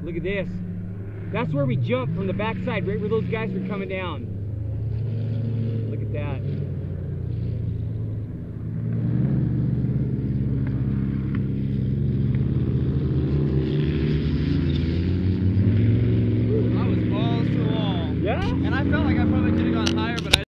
Look at this. That's where we jumped from the backside, right where those guys were coming down. Look at that. I was balls to the wall. Yeah? And I felt like I probably could have gone higher, but